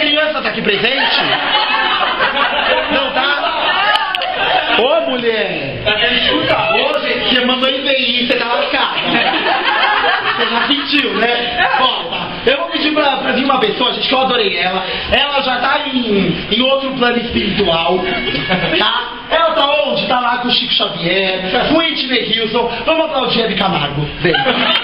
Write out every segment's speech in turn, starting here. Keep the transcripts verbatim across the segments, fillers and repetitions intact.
criança tá aqui presente? Não tá? Ô, mulher! Hoje, você mandou em V I, você tá lascada. Você já sentiu, né? Volta. Eu vou pedir pra, pra vir uma pessoa, gente, que eu adorei ela. Ela já tá em, em outro plano espiritual, tá? Ela tá onde? Tá lá com o Chico Xavier, com o Whitney Houston. Vamos aplaudir Hebe Camargo. Vem.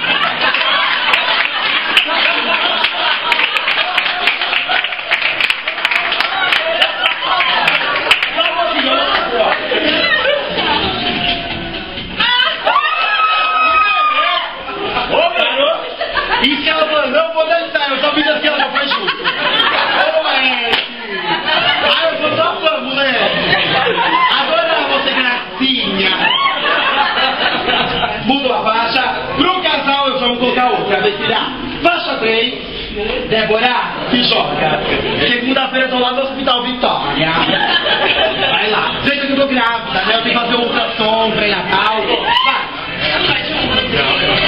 Isso que ela falou, não vou dançar, eu só fiz assim, ela já foi junto. Ô, moleque! Ah, eu sou só fã, moleque! Adorava você, gracinha! Mudou a faixa. Pro casal, eu vou colocar outra, vai tirar. Faixa três, Débora, que joga. Segunda-feira eu tô lá no Hospital Vitória. Vai lá. Gente, que eu tô grávida, né? Eu tenho que fazer um ultrassom, pré-natal. Vai!